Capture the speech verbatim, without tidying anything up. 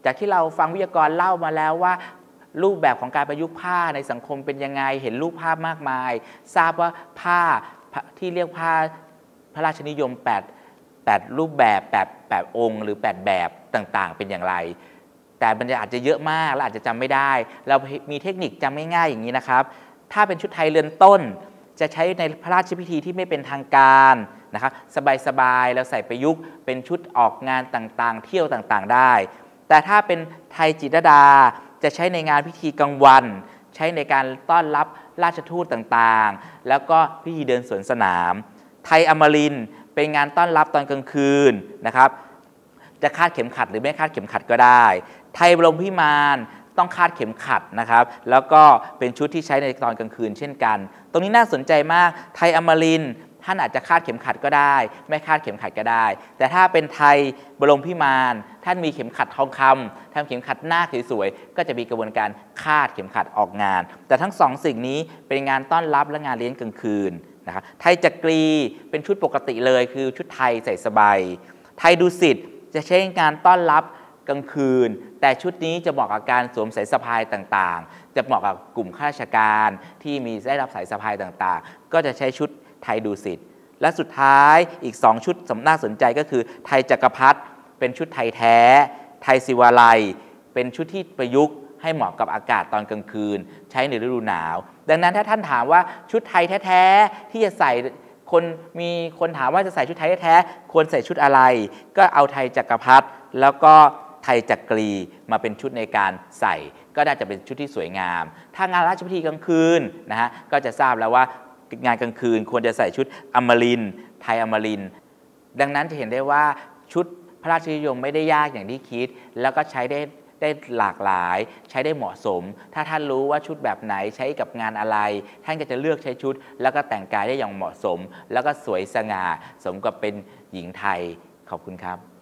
จากที่เราฟังวิทยากรเล่ามาแล้วว่ารูปแบบของการประยุกต์ผ้าในสังคมเป็นยังไงเห็นรูปภาพมากมายทราบว่าผ้าที่เรียกผ้าพระราชนิยมแปด แปดรูปแบบแปด แปดองค์หรือแปดแบบต่างๆเป็นอย่างไรแต่มันอาจจะเยอะมากและอาจจะจำไม่ได้เรามีเทคนิคจำง่ายๆอย่างนี้นะครับถ้าเป็นชุดไทยเรือนต้นจะใช้ในพระราชพิธีที่ไม่เป็นทางการนะครับสบายๆแล้วใส่ประยุกต์เป็นชุดออกงานต่างๆเที่ยวต่างๆได้แต่ถ้าเป็นไทยจิตรลดาจะใช้ในงานพิธีกลางวันใช้ในการต้อนรับราชทูตต่างๆแล้วก็พิธีเดินสวนสนามไทยอมรินทร์เป็นงานต้อนรับตอนกลางคืนนะครับจะคาดเข็มขัดหรือไม่คาดเข็มขัดก็ได้ไทยบรมพิมานต้องคาดเข็มขัดนะครับแล้วก็เป็นชุดที่ใช้ในตอนกลางคืนเช่นกันตรงนี้น่าสนใจมากไทยอมรินทร์ท่านอาจจะคาดเข็มขัดก็ได้ไม่คาดเข็มขัดก็ได้แต่ถ้าเป็นไทยบรมพิมานท่านมีเข็มขัดทองคำทำเข็มขัดหน้าสวยๆก็จะมีกระบวนการคาดเข็มขัดออกงานแต่ทั้งสองสิ่งนี้เป็นงานต้อนรับและงานเลี้ยงกลางคืนนะครับไทยจักรีเป็นชุดปกติเลยคือชุดไทยใส่สบายไทยดุสิตจะใช้งานต้อนรับกลางคืนแต่ชุดนี้จะเหมาะกับการสวมสายสะพายต่างๆจะเหมาะกับกลุ่มข้าราชการที่มีได้รับสายสะพายต่างๆก็จะใช้ชุดไทยดุสิตและสุดท้ายอีกสองชุดน่าสนใจก็คือไทยจักรพรรดิเป็นชุดไทยแท้ไทยศิวาลัยเป็นชุดที่ประยุกต์ให้เหมาะกับอากาศตอนกลางคืนใช้ในฤดูหนาวดังนั้นถ้าท่านถามว่าชุดไทยแท้ๆที่จะใส่คนมีคนถามว่าจะใส่ชุดไทยแท้ๆควรใส่ชุดอะไรก็เอาไทยจักรพรรดิแล้วก็ไทยจักรีมาเป็นชุดในการใส่ก็น่าจะเป็นชุดที่สวยงามถ้างานราชพิธีกลางคืนนะฮะก็จะทราบแล้วว่างานกลางคืนควรจะใส่ชุดอมรินทร์ไทยอมรินทร์ดังนั้นจะเห็นได้ว่าชุดพระราชนิยมไม่ได้ยากอย่างที่คิดแล้วก็ใช้ได้ได้หลากหลายใช้ได้เหมาะสมถ้าท่านรู้ว่าชุดแบบไหนใช้กับงานอะไรท่านก็จะเลือกใช้ชุดแล้วก็แต่งกายได้อย่างเหมาะสมแล้วก็สวยสง่าสมกับเป็นหญิงไทยขอบคุณครับ